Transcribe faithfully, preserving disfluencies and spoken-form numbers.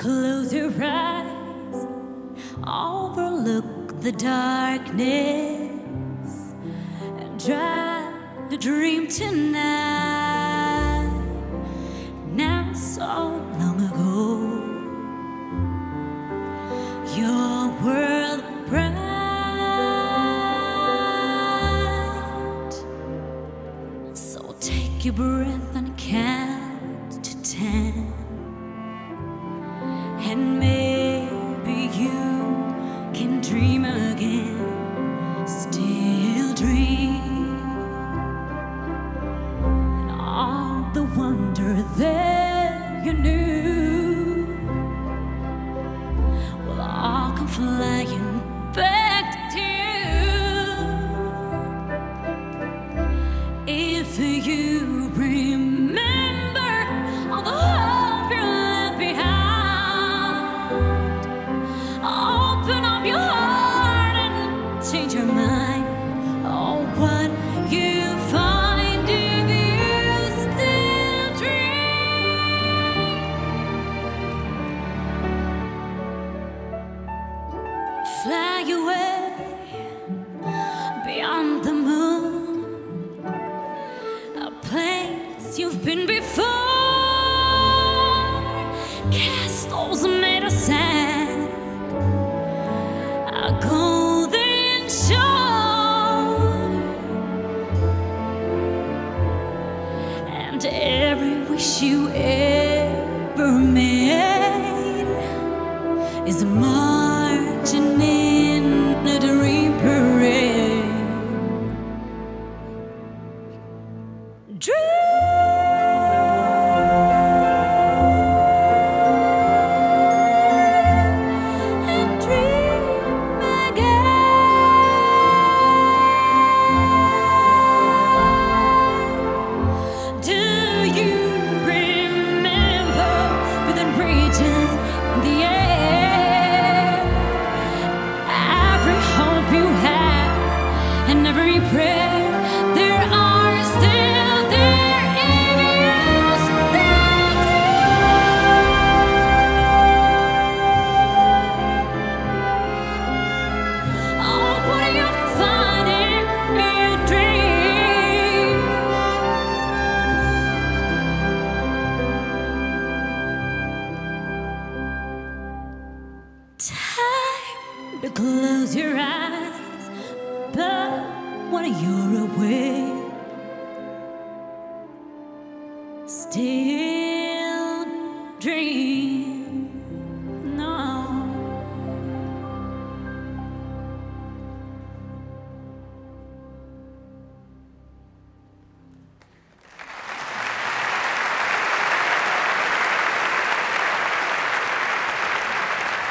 Close your eyes, overlook the darkness, and try to dream tonight. Now so long ago, your world bright. So take your breath and count to ten, and maybe you can dream again, still dream. And all the wonder that you knew will all come flying back to you. If you remember all the hope you left behind, open up your heart and change your mind. Oh, what you find if you still dream. Fly away beyond the moon, a place you've been before. Castles made of sand, a golden shore, and every wish you ever made is marching in a dream parade. Dream. And every prayer, there are still there in you, still dream. Oh, what do you find in your dream? Time to close your eyes, but when you're awake, still dream.